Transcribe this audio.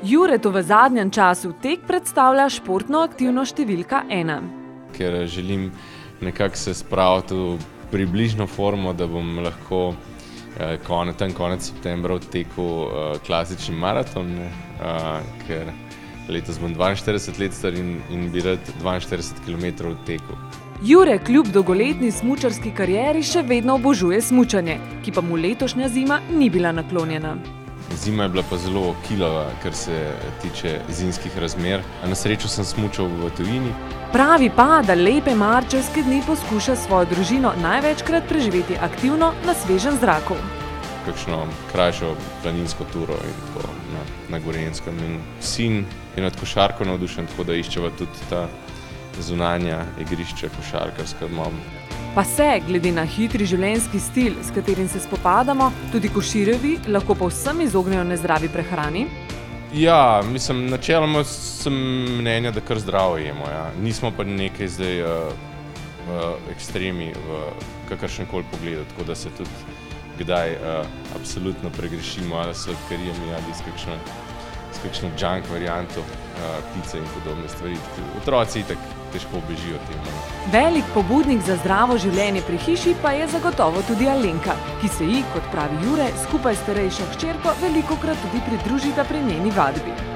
Juretu v zadnjem času tek predstavlja športno aktivnost številka 1. Ker želim nekako se spraviti v približno formo, da bom lahko konec septembra odtekel klasični maraton, ker letos bom 42 let star in bi rad 42 km odtekel. Jure kljub dolgoletni smučarski karieri še vedno obožuje smučanje, ki pa mu letošnja zima ni bila naklonjena. Zima je bila pa zelo kilava, kar se tiče zimskih razmer. Na srečo sem smučal v tujini. Pravi pa, da lepe marčevske dni poskuša svojo družino največkrat preživeti aktivno na svežem zraku. Kakšno krajšo planinsko turo in tako na Gorenjskem. In sin je nad košarko navdušen, tako da iščeva tudi ta zunanja igrišča košarkarska doma. Pa se, glede na hitri življenjski stil, s katerim se spopadamo, tudi Koširjevi lahko povsem izognejo nezdravi prehrani? Ja, načeloma sem mnenja, da kar zdravo jemo. Ja. Nismo pa nekaj zdaj ekstremi v kakršnemkoli pogledu, tako da se tudi kdaj absolutno pregrešimo ali s sladkarijami ali s kakšno junk varianto pice in podobne stvari. Otroci itak težko bežijo temu. Velik pobudnik za zdravo življenje pri hiši pa je zagotovo tudi Alenka, ki se ji, kot pravi Jure, skupaj s starejšo hčerko velikokrat tudi pridružita pri njeni vadbi.